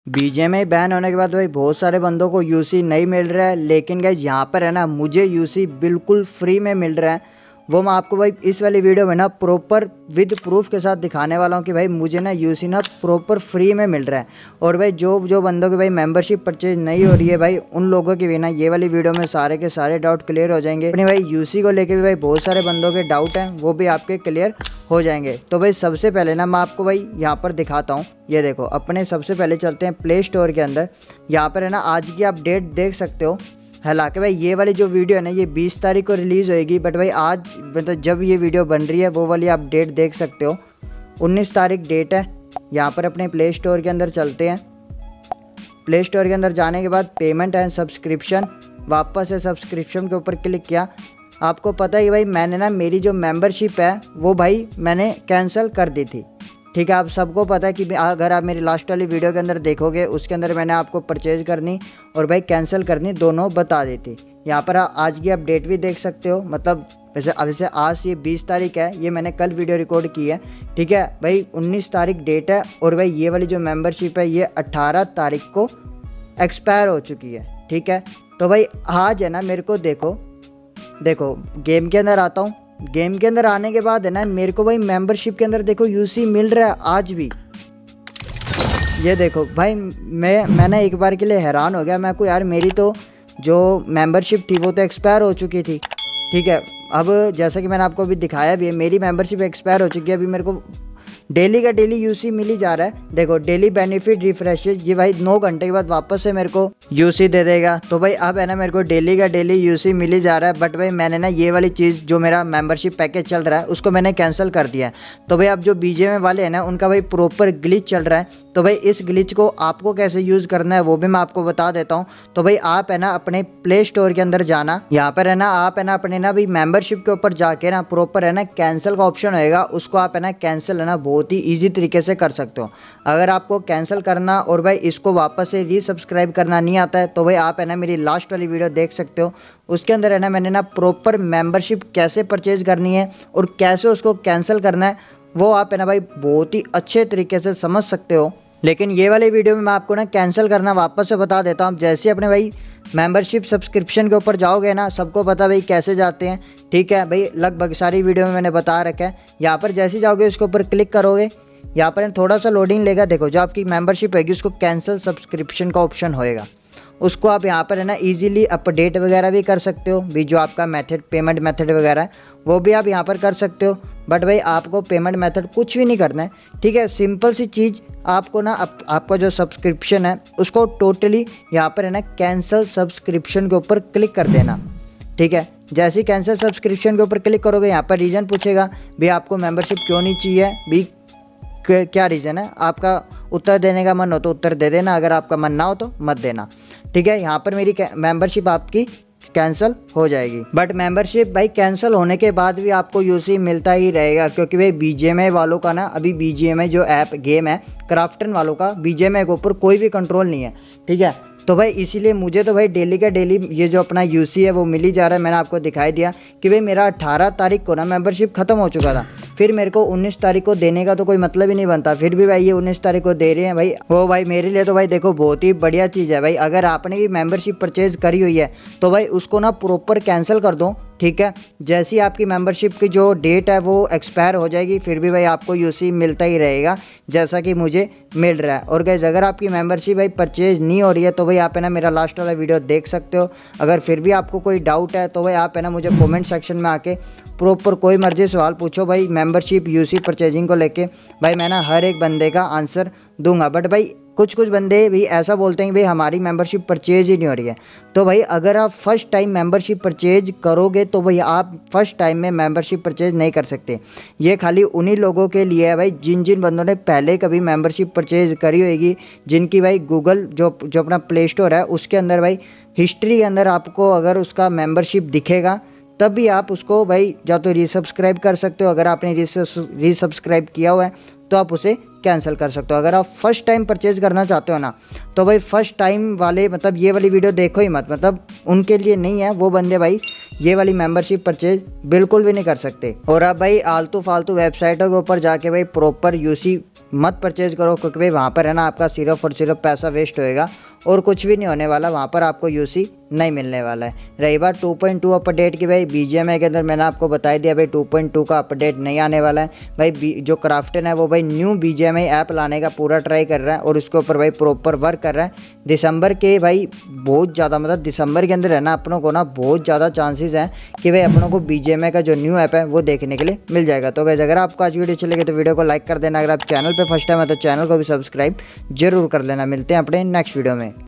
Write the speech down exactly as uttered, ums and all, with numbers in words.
BGMI ban होने के बाद भाई बहुत सारे बंदों को यूसी नहीं मिल रहा है, लेकिन गाइस यहाँ पर है ना मुझे यूसी बिल्कुल फ्री में मिल रहा है। वो मैं आपको भाई इस वाली वीडियो में ना प्रॉपर विद प्रूफ के साथ दिखाने वाला हूँ कि भाई मुझे ना यूसी ना प्रॉपर फ्री में मिल रहा है। और भाई जो जो बंदों की भाई मेंबरशिप परचेज नहीं हो रही है भाई उन लोगों की भी ना ये वाली वीडियो में सारे के सारे डाउट क्लियर हो जाएंगे। अपने भाई यूसी को लेके भी भाई बहुत सारे बंदों के डाउट हैं वो भी आपके क्लियर हो जाएंगे। तो भाई सबसे पहले ना मैं आपको भाई यहाँ पर दिखाता हूँ। ये देखो अपने सबसे पहले चलते हैं प्ले स्टोर के अंदर। यहाँ पर है ना आज की आप डेट देख सकते हो। हालांकि भाई ये वाली जो वीडियो है ना ये बीस तारीख को रिलीज़ होएगी, बट भाई आज मतलब जब ये वीडियो बन रही है वो वाली आप डेट देख सकते हो। उन्नीस तारीख डेट है। यहाँ पर अपने प्ले स्टोर के अंदर चलते हैं। प्ले स्टोर के अंदर जाने के बाद पेमेंट एंड सब्सक्रिप्शन, वापस से सब्सक्रिप्शन के ऊपर क्लिक किया। आपको पता ही भाई मैंने ना मेरी जो मेंबरशिप है वो भाई मैंने कैंसिल कर दी थी। ठीक है, आप सबको पता है कि अगर आप मेरी लास्ट वाली वीडियो के अंदर देखोगे उसके अंदर मैंने आपको परचेज करनी और भाई कैंसिल करनी दोनों बता दी थी। यहाँ पर आज की अपडेट भी देख सकते हो। मतलब वैसे वैसे आज ये बीस तारीख है, ये मैंने कल वीडियो रिकॉर्ड की है। ठीक है भाई, उन्नीस तारीख डेट है और भाई ये वाली जो मेंबरशिप है ये अट्ठारह तारीख को एक्सपायर हो चुकी है। ठीक है, तो भाई आज है ना मेरे को देखो देखो गेम के अंदर आता हूँ। गेम के अंदर आने के बाद है ना मेरे को भाई मेंबरशिप के अंदर देखो यूसी मिल रहा है आज भी। ये देखो भाई मैं मैं ना एक बार के लिए हैरान हो गया। मैं को यार मेरी तो जो मेंबरशिप थी वो तो एक्सपायर हो चुकी थी। ठीक है, अब जैसा कि मैंने आपको अभी दिखाया भी है मेरी मेंबरशिप एक्सपायर हो चुकी है। अभी मेरे को डेली का डेली यूसी मिल ही जा रहा है। देखो डेली बेनिफिट रिफ्रेशेज, ये भाई नौ घंटे के बाद वापस से मेरे को यूसी दे देगा। तो भाई अब है ना मेरे को डेली का डेली यूसी मिल ही जा रहा है। बट भाई मैंने ना ये वाली चीज़ जो मेरा मेंबरशिप पैकेज चल रहा है उसको मैंने कैंसिल कर दिया है। तो भाई अब जो बीजीएमआई वाले हैं ना उनका भाई प्रॉपर ग्लिच चल रहा है। तो भाई इस ग्लिच को आपको कैसे यूज़ करना है वो भी मैं आपको बता देता हूँ। तो भाई आप है ना अपने प्ले स्टोर के अंदर जाना। यहाँ पर है ना आप है ना अपने ना भाई मेंबरशिप के ऊपर जाके ना प्रॉपर है ना कैंसिल का ऑप्शन होएगा, उसको आप है ना कैंसिल है ना बहुत ही ईजी तरीके से कर सकते हो। अगर आपको कैंसिल करना और भाई इसको वापस से रीसब्सक्राइब करना नहीं आता है तो भाई आप है ना मेरी लास्ट वाली वीडियो देख सकते हो। उसके अंदर है ना मैंने ना प्रॉपर मेंबरशिप कैसे परचेज करनी है और कैसे उसको कैंसिल करना है वो आप है ना भाई बहुत ही अच्छे तरीके से समझ सकते हो। लेकिन ये वाली वीडियो में मैं आपको ना कैंसिल करना वापस से बता देता हूँ। जैसे अपने भाई मेंबरशिप सब्सक्रिप्शन के ऊपर जाओगे ना, सबको पता भाई कैसे जाते हैं। ठीक है भाई, लगभग सारी वीडियो में मैंने बता रखा है। यहाँ पर जैसे जाओगे उसके ऊपर क्लिक करोगे, यहाँ पर थोड़ा सा लोडिंग लेगा। देखो जो आपकी मेंबरशिप होगी उसको कैंसिल सब्सक्रिप्शन का ऑप्शन होएगा, उसको आप यहाँ पर है ना इजीली अपडेट वगैरह भी कर सकते हो। भी जो आपका मेथड पेमेंट मेथड वगैरह है वो भी आप यहाँ पर कर सकते हो। बट भाई आपको पेमेंट मेथड कुछ भी नहीं करना है। ठीक है, सिंपल सी चीज़ आपको ना आप, आपका जो सब्सक्रिप्शन है उसको टोटली यहाँ पर है ना कैंसिल सब्सक्रिप्शन के ऊपर क्लिक कर देना। ठीक है, जैसे ही कैंसिल सब्सक्रिप्शन के ऊपर क्लिक करोगे यहाँ पर रीज़न पूछेगा भी आपको मेंबरशिप क्यों नहीं चाहिए, भी क्या रीज़न है। आपका उत्तर देने का मन हो तो उत्तर दे देना, अगर आपका मन ना हो तो मत देना। ठीक है, यहाँ पर मेरी मेंबरशिप आपकी कैंसिल हो जाएगी। बट मेंबरशिप भाई कैंसिल होने के बाद भी आपको यूसी मिलता ही रहेगा, क्योंकि भाई बीजीएमआई वालों का ना अभी बीजीएमआई जो ऐप गेम है क्राफ्टन वालों का बीजीएमआई के ऊपर कोई भी कंट्रोल नहीं है। ठीक है, तो भाई इसीलिए मुझे तो भाई डेली का डेली ये जो अपना यूसी है वो मिल ही जा रहा है। मैंने आपको दिखाई दिया कि भाई मेरा अट्ठारह तारीख को ना मेंबरशिप ख़त्म हो चुका था। फिर मेरे को उन्नीस तारीख को देने का तो कोई मतलब ही नहीं बनता, फिर भी भाई ये उन्नीस तारीख को दे रहे हैं भाई। वो भाई मेरे लिए तो भाई देखो बहुत ही बढ़िया चीज़ है भाई। अगर आपने भी मेंबरशिप परचेज करी हुई है तो भाई उसको ना प्रॉपर कैंसिल कर दो। ठीक है, जैसी ही आपकी मेंबरशिप की जो डेट है वो एक्सपायर हो जाएगी फिर भी भाई आपको यूसी मिलता ही रहेगा जैसा कि मुझे मिल रहा है। और गाइस अगर आपकी मेंबरशिप भाई परचेज नहीं हो रही है तो भाई आप है ना मेरा लास्ट वाला वीडियो देख सकते हो। अगर फिर भी आपको कोई डाउट है तो भाई आप है ना मुझे कमेंट सेक्शन में आके प्रॉपर कोई मर्जी सवाल पूछो भाई मेंबरशिप यूसी परचेजिंग को लेके। भाई मैं ना हर एक बंदे का आंसर दूंगा। बट भाई कुछ कुछ बंदे भी ऐसा बोलते हैं भाई हमारी मेंबरशिप परचेज ही नहीं हो रही है। तो भाई अगर आप फर्स्ट टाइम मेंबरशिप परचेज करोगे तो भाई आप फर्स्ट टाइम में मेंबरशिप परचेज नहीं कर सकते। ये खाली उन्हीं लोगों के लिए है भाई जिन जिन बंदों ने पहले कभी मेंबरशिप परचेज करी होगी, जिनकी भाई गूगल जो जो अपना प्ले स्टोर है उसके अंदर भाई हिस्ट्री के अंदर आपको अगर उसका मेंबरशिप दिखेगा तब भी आप उसको भाई या तो रीसब्सक्राइब कर सकते हो। अगर आपने रीसब्सक्राइब किया हुआ है तो आप उसे कैंसिल कर सकते हो। अगर आप फर्स्ट टाइम परचेज करना चाहते हो ना तो भाई फर्स्ट टाइम वाले मतलब ये वाली वीडियो देखो ही मत, मतलब उनके लिए नहीं है। वो बंदे भाई ये वाली मेंबरशिप परचेज बिल्कुल भी नहीं कर सकते। और अब भाई आलतू फालतू वेबसाइटों के ऊपर जाके भाई प्रॉपर यूसी मत परचेज़ करो, क्योंकि भाई वहाँ पर है ना आपका सिर्फ और सिर्फ पैसा वेस्ट होएगा और कुछ भी नहीं होने वाला, वहाँ पर आपको यूसी नहीं मिलने वाला है। रही बात टू पॉइंट टू अपडेट की, भाई बीजीएमआई के अंदर मैंने आपको बता दिया भाई टू पॉइंट टू का अपडेट नहीं आने वाला है। भाई जो क्राफ्टन है वो भाई न्यू बीजीएमआई ऐप लाने का पूरा ट्राई कर रहा है और उसके ऊपर भाई प्रॉपर वर्क कर रहा है। दिसंबर के भाई बहुत ज़्यादा मतलब दिसंबर के अंदर है ना अपनों को ना बहुत ज़्यादा चांसेस हैं कि भाई अपनों को बीजीएमआई का जो न्यू ऐप है वो देखने के लिए मिल जाएगा। तो गाइस अगर आपको आज वीडियो अच्छी लगे तो वीडियो को लाइक कर देना, अगर आप चैनल पर फर्स्ट टाइम है तो चैनल को भी सब्सक्राइब जरूर कर लेना। मिलते हैं अपने नेक्स्ट वीडियो में।